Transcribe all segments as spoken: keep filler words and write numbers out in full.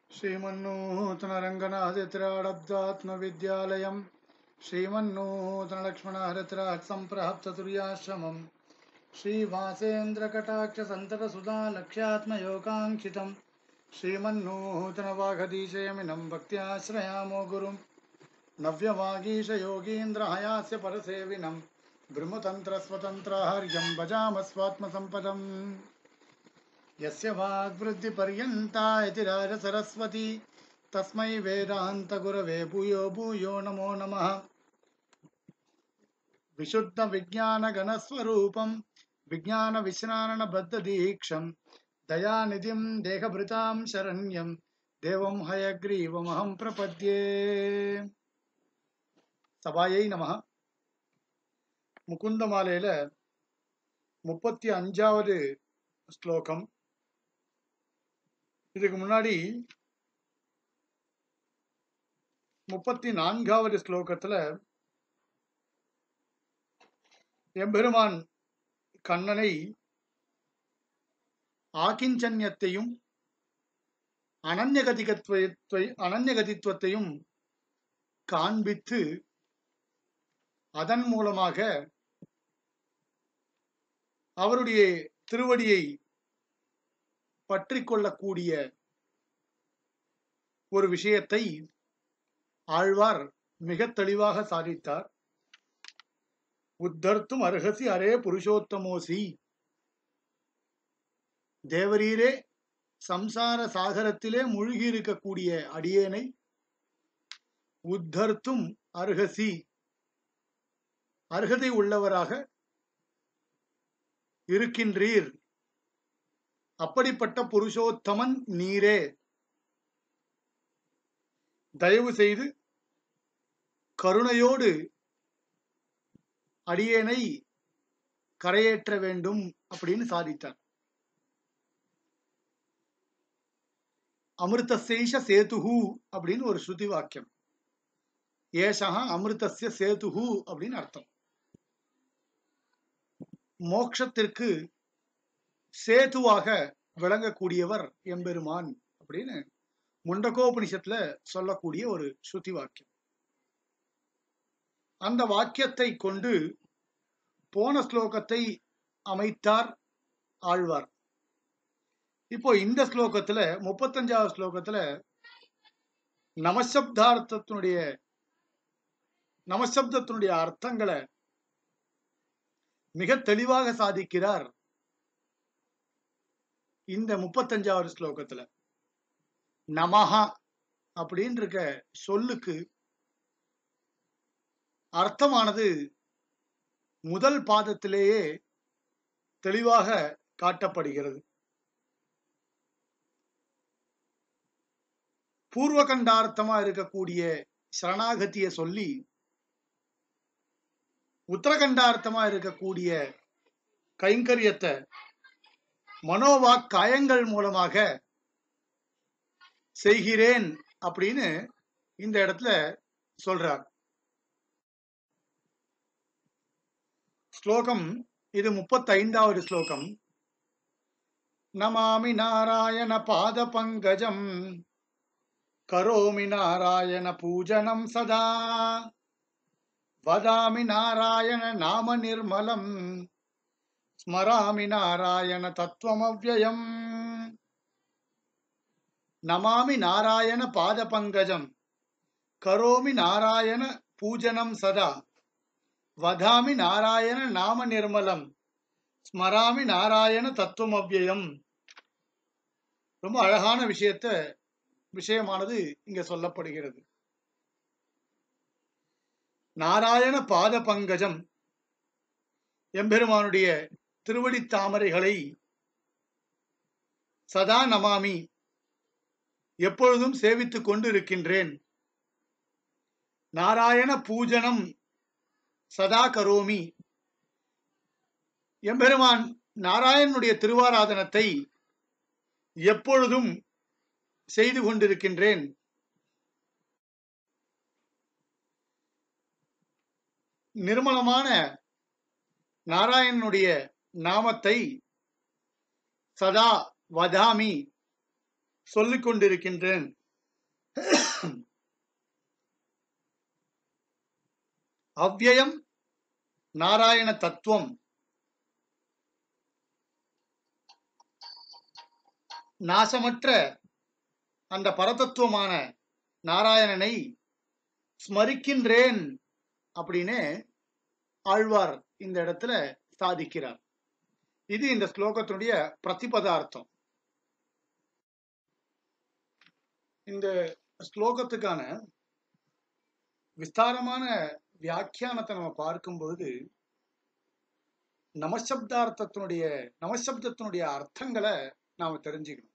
श्रीमन्नूतनरङ्गनाथत्राडब्दात्मविद्यालयम् श्रीमन्नूतनलक्ष्मणहरित्रात्सम्प्रहप्ततुर्याश्रमम् श्रीवासेन्द्रकटाक्षसन्ततसुधालक्ष्यात्मयोगाङ्क्षितम् श्रीमन्नूतनवाघधीशयमिनं भक्त्याश्रयामो गुरुम् नव्यवागीशयोगीन्द्रहयास्य परसेविनं ब्रह्मतन्त्रस्वतन्त्राहर्यं भजामस्वात्मसम्पदम् यस्य वाग्वृद्धिपर्यन्ता इति राजसरस्वती तस्मै वेदान्तगुरवे भूयो भूयो नमो नमः। विशुद्धविज्ञानगणस्वरूपं विज्ञानविश्राणबद्धदीक्षं दयानिधिं देहभृतां शरण्यं देवं हयग्रीवमहं प्रपद्ये। சபாயை நமஹ. முகுந்தமாலையில முப்பத்தி அஞ்சாவது ஸ்லோகம். இதுக்கு முன்னாடி முப்பத்தி நான்காவது ஸ்லோகத்துல எம்பெருமான் கண்ணனை ஆகிஞ்சன்யத்தையும் அனன்யகதிகத்துவத்தை அனன்யகதித்துவத்தையும் காண்பித்து அதன் மூலமாக அவருடைய திருவடியை பற்றி கொள்ளக்கூடிய ஒரு விஷயத்தை ஆழ்வார் மிக தெளிவாக சாதித்தார். உத்தர்த்தும் அர்ஹசி அரே புருஷோத்தமோசி, தேவரீரே சம்சார சாகரத்திலே மூழ்கி இருக்கக்கூடிய அடியேனை உத்தர்த்தும் அர்ஹசி, அர்ஹதை உள்ளவராக இருக்கின்றீர். அப்படிப்பட்ட புருஷோத்தமன் நீரே, தயவு செய்து கருணையோடு அடியேனை கரையேற்ற வேண்டும் அப்படின்னு சாதித்தார். அமிர்தசேஷ சேதுஹு அப்படின்னு ஒரு ஸ்ருதி வாக்கியம். ஏஷா அமிர்தஸ்ய சேதுஹு அப்படின்னு அர்த்தம். மோட்சத்திற்கு சேதுவாக விளங்கக்கூடியவர் எம்பெருமான் அப்படின்னு முண்டகோபனிஷத்துல சொல்லக்கூடிய ஒரு ஸ்ருதி வாக்கியம். அந்த வாக்கியத்தை கொண்டு போன ஸ்லோகத்தை அமைத்தார் ஆழ்வார். இப்போ இந்த ஸ்லோகத்துல முப்பத்தஞ்சாவது ஸ்லோகத்துல நமசப்தார்த்தத்தினுடைய நமசப்தத்தினுடைய அர்த்தங்களை மிக தெளிவாக சாதிக்கிறார். இந்த முப்பத்தஞ்சாவது ஸ்லோகத்துல நமஹா அப்படின்னு இருக்க சொல்லுக்கு அர்த்தமானது முதல் பாதத்திலேயே தெளிவாக காட்டப்படுகிறது. பூர்வகண்டார்த்தமா இருக்கக்கூடிய சரணாகதிய சொல்லி உத்தரகண்டார்த்தமா இருக்கக்கூடிய கைங்கரியத்தை மனோவாக் காயங்கள் மூலமாக செய்கிறேன் அப்படின்னு இந்த இடத்துல சொல்றார். ஸ்லோகம் இது முப்பத்தி ஐந்தாவது ஸ்லோகம். நமாமி நாராயண பாத பங்கஜம் கரோமி நாராயண பூஜனம் சதா வதாமி நாராயண நாம நிர்மலம் ஸ்மராமி நாராயண தத்துவமவ்யயம். நமாமி நாராயண பாத பங்கஜம் கரோமி நாராயண பூஜனம் சதா வதாமி நாராயண நாம நிர்மலம் ஸ்மராமி நாராயண தத்துவமவ்யயம். ரொம்ப அழகான விஷயத்த விஷயமானது இங்க சொல்லப்படுகிறது. நாராயண பாத பங்கஜம், எம்பெருமானுடைய திருவடி தாமரைகளை சதா நமாமி, எப்பொழுதும் சேவித்துக் கொண்டு இருக்கின்றேன். நாராயண பூஜனம் சதா கரோமி, எம்பெருமான் நாராயணனுடைய திருவாராதனத்தை எப்பொழுதும் செய்து கொண்டிருக்கின்றேன். நிர்மலமான நாராயணனுடைய நாமத்தை சதா வதாமி சொல்லிக் கொண்டிருக்கின்றேன். அவ்யயம் நாராயண தத்துவம் நாசமற்ற அந்த பரதத்துவமான நாராயணனை ஸ்மரிக்கின்றேன் அப்படின்னு ஆழ்வார் இந்த இடத்துல சாதிக்கிறார். இது இந்த ஸ்லோகத்தினுடைய பிரதிபதார்த்தம். இந்த ஸ்லோகத்துக்கான விஸ்தாரமான வியாக்கியானத்தை நம்ம பார்க்கும்பொழுது நமசப்தார்த்தத்தினுடைய நமசப்தத்தினுடைய அர்த்தங்களை நாம தெரிஞ்சுக்கணும்.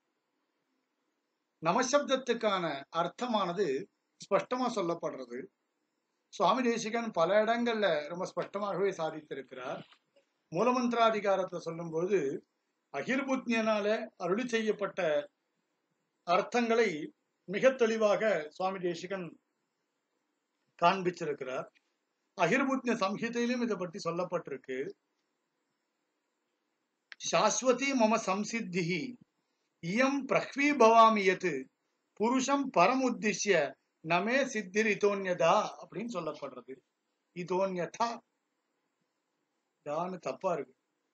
நமசப்தத்துக்கான அர்த்தமானது ஸ்பஷ்டமா சொல்லப்படுறது. சுவாமி தேசிகன் பல இடங்கள்ல ரொம்ப ஸ்பஷ்டமாகவே சாதித்திருக்கிறார். மூலமந்திராதிகாரத்தை சொல்லும்போது அகிர்புத்யனால அருளி செய்யப்பட்ட அர்த்தங்களை மிக தெளிவாக சுவாமி தேசிகன் காண்பிச்சிருக்கிறார். அகிர்புத்ய சம்ஹிதையிலும் இதை பற்றி சொல்லப்பட்டிருக்கு. சாஸ்வதி மம சம்சித்திஹி இயம் பிரஹ்வி பவாமி யத் புருஷம் பரமுத்திஷ்ய நமே சித்திர் இதோன்யதா அப்படின்னு சொல்லப்படுறது. இதோன்யதா தான்னு தப்பா இருக்கு.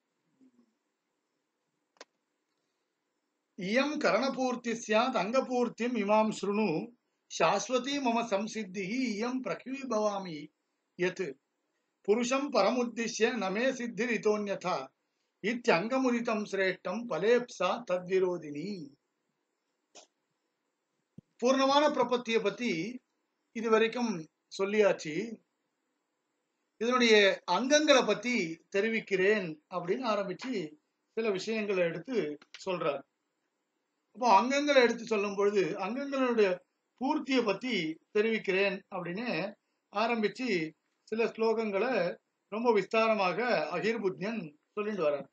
இயம் கரணபூர்த்தி ஸ்யாத் அங்கபூர்த்திம் இமாம் ஸ்ருணு சாஸ்வதி மம சம்சித்திஹி இயம் பிரஹ்வி பவாமி யத் புருஷம் பரமுத்திஷ்ய நமே சித்திர் இதோன்யதா இத்யங்கமுதிதம் சிரேஷ்டம் பலேப்சா தத்விரோதினி. பூர்ணமான பிரபத்தியை பத்தி இதுவரைக்கும் சொல்லியாச்சு. இதனுடைய அங்கங்களை பத்தி தெரிவிக்கிறேன் அப்படின்னு ஆரம்பிச்சு சில விஷயங்களை எடுத்து சொல்றார். அப்போ அங்கங்களை எடுத்து சொல்லும் பொழுது அங்கங்களுடைய பூர்த்தியை பத்தி தெரிவிக்கிறேன் அப்படின்னு ஆரம்பிச்சு சில ஸ்லோகங்களை ரொம்ப விஸ்தாரமாக அகிர்புத்யன் சொல்லிட்டு வர்றார்.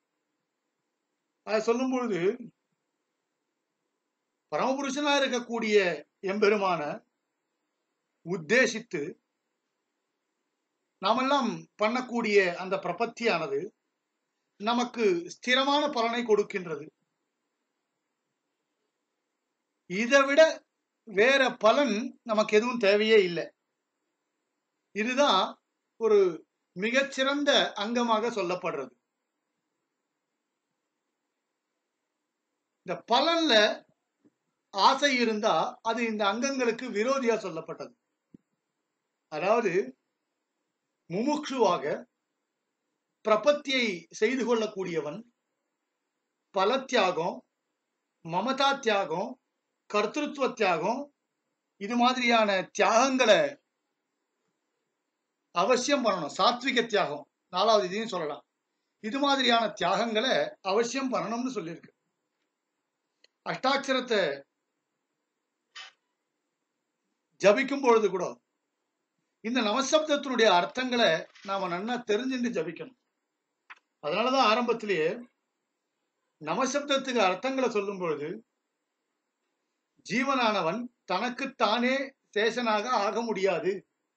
அதை சொல்லும் பொழுது பரமபுருஷனா இருக்கக்கூடிய எம்பெருமான உத்தேசித்து நாமெல்லாம் பண்ணக்கூடிய அந்த பிரபத்தியானது நமக்கு ஸ்திரமான பலனை கொடுக்கின்றது. இதை விட வேற பலன் நமக்கு எதுவும் தேவையே இல்லை. இதுதான் ஒரு மிகச்சிறந்த அங்கமாக சொல்லப்படுறது. இந்த பலன்ல ஆசை இருந்தா அது இந்த அங்கங்களுக்கு விரோதியா சொல்லப்பட்டது. அதாவது முமுட்சுவாக பிரபத்தியை செய்து கொள்ளக்கூடியவன் பல தியாகம், மமதா தியாகம், கர்த்திருவ தியாகம், இது மாதிரியான தியாகங்களை அவசியம் பண்ணணும். சாத்விக தியாகம் நாலாவது இதையும் சொல்லலாம். இது மாதிரியான தியாகங்களை அவசியம் பண்ணணும்னு சொல்லியிருக்கு. அஷ்டாட்சரத்தை ஜபிக்கும் பொழுது கூட இந்த நமசப்தத்தினுடைய அர்த்தங்களை நாம நன்னா தெரிஞ்சுட்டு ஜபிக்கணும். அதனாலதான் ஆரம்பத்திலேயே நமசப்தத்துக்கு அர்த்தங்களை சொல்லும் பொழுது ஜீவனானவன் தனக்குத்தானே சேஷனாக ஆக முடியாது.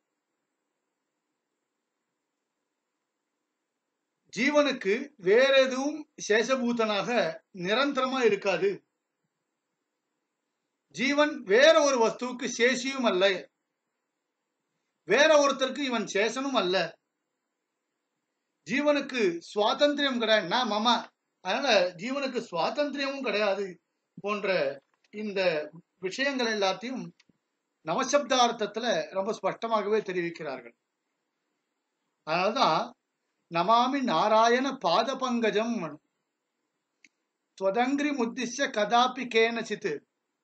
ஜீவனுக்கு வேற எதுவும் சேஷபூதனாக நிரந்தரமா இருக்காது. ஜீவன் வேற ஒரு வஸ்துவுக்கு சேஷியும் அல்ல, வேற ஒருத்தருக்கு இவன் சேஷனும் அல்ல. ஜீவனுக்கு சுவாதந்திரியம் கிடையாது. நான் மம, அதனால ஜீவனுக்கு சுவாதந்திரியமும் கிடையாது போன்ற இந்த விஷயங்கள் எல்லாத்தையும் நமசப்தார்த்தத்துல ரொம்ப ஸ்பஷ்டமாகவே தெரிவிக்கிறார்கள். அதனால்தான் நமாமி நாராயண பாத பங்கஜம் ஸ்வதங்கிரி முத்திஷ்ய கதாபி கேனசித்து.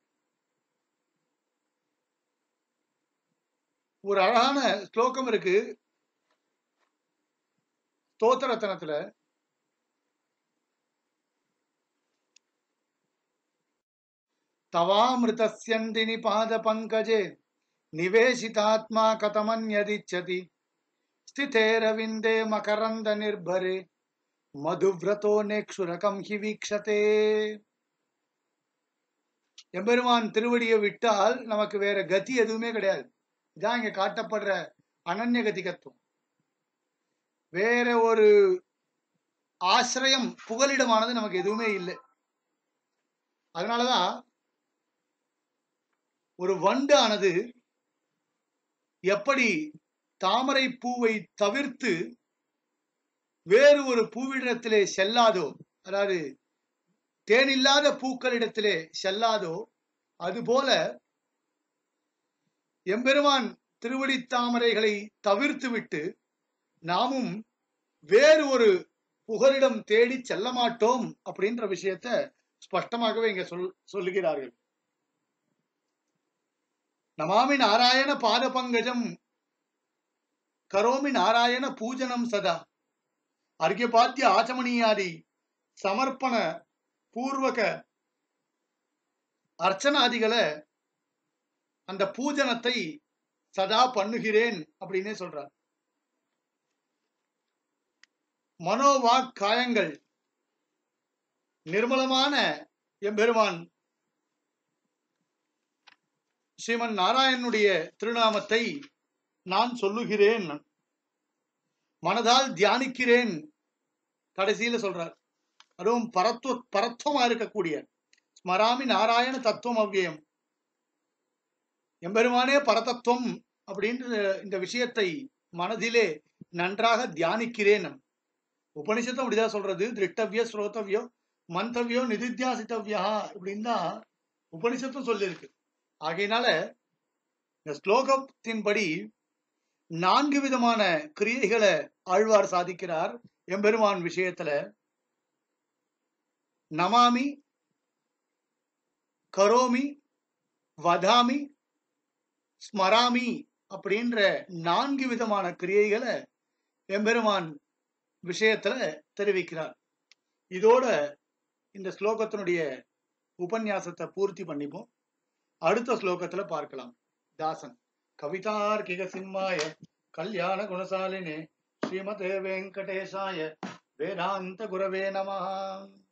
ஒரு அழகான ஸ்லோகம் இருக்கு ஸ்தோத்திரத்தனத்துல. தவாமிருதஸ்யந்தினி பாத பங்கஜே நிவேசிதாத்மா கதமன்யதிச்சதி ஸ்திதேரவிந்தே மகரந்த நிர்பரே மதுவ்ரதோ நேக்ஷுரகம் ஹி வீக்ஷதே. எம்பெருமான் திருவடியை விட்டால் நமக்கு வேற கதி எதுவுமே கிடையாது. இதான் இங்க காட்டப்படுற அனன்ய கதிகத்துவம். வேற ஒரு ஆசிரியம் புகலிடமானது நமக்கு எதுவுமே இல்லை. அதனாலதான் ஒரு வண்டு ஆனது எப்படி தாமரை பூவை தவிர்த்து வேறு ஒரு பூவிடத்திலே செல்லாதோ, அதாவது தேனில்லாத பூக்களிடத்திலே செல்லாதோ, அதுபோல எம்பெருமான் திருவடி தாமரைகளை தவிர்த்து விட்டு நாமும் வேறு ஒரு புகலிடம் தேடி செல்ல மாட்டோம் அப்படின்ற விஷயத்த ஸ்பஷ்டமாகவே இங்க சொல் சொல்லுகிறார்கள். நமாமி நாராயண பாத பங்கஜம் கரோமி நாராயண பூஜனம் சதா அர்க்யபாத்திய ஆச்சமணியாதி சமர்ப்பண பூர்வக அர்ச்சனாதிகளை அந்த பூஜனத்தை சதா பண்ணுகிறேன் அப்படின்னே சொல்றார். மனோவாக் காயங்கள் நிர்மலமான எம்பெருமான் ஸ்ரீமன் நாராயணனுடைய திருநாமத்தை நான் சொல்லுகிறேன், மனதால் தியானிக்கிறேன் கடைசியில சொல்றார். அதுவும் பரத்துவ பரத்துவமா இருக்கக்கூடிய ஸ்மராமி நாராயண தத்துவம் அவ்வியம், எம்பெருமானே பரதத்துவம் அப்படின்ற இந்த விஷயத்தை மனதிலே நன்றாக தியானிக்கிறேன். உபனிஷத்தும் அப்படிதான் சொல்றது. திருட்டவியோ ஸ்ரோதவியோ மந்தவியோ நிதித்தியாசித்தவியா இப்படின்னு தான் உபனிஷத்தும் சொல்லியிருக்கு. ஆகையினால இந்த ஸ்லோகத்தின்படி நான்கு விதமான கிரியைகளை ஆழ்வார் சாதிக்கிறார் எம்பெருமான் விஷயத்துல. நமாமி, கரோமி, வதாமி, ஸ்மராமி அப்படின்ற நான்கு விதமான கிரியைகளை எம்பெருமான் விஷயத்துல தெரிவிக்கிறார். இதோட இந்த ஸ்லோகத்தினுடைய உபன்யாசத்தை பூர்த்தி பண்ணிப்போம். அடுத்த ஸ்லோகத்துல பார்க்கலாம். தாசன் கவிதார்க்கிக சிம்மாய கல்யாண குணசாலினே ஸ்ரீமதே வெங்கடேசாய வேதாந்த குரவே நமஹ.